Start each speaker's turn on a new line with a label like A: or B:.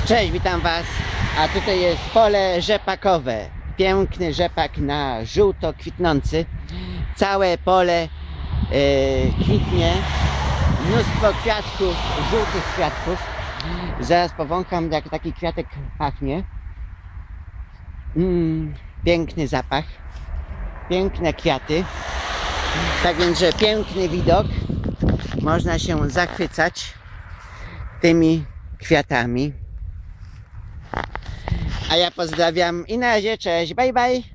A: Cześć, witam Was. A tutaj jest pole rzepakowe. Piękny rzepak na żółto kwitnący. Całe pole kwitnie. Mnóstwo kwiatków, żółtych kwiatków. Zaraz powącham, jak taki kwiatek pachnie. Piękny zapach. Piękne kwiaty. Tak więc, że piękny widok. Można się zachwycać tymi kwiatami. A ja pozdrawiam i na razie, cześć, bye bye.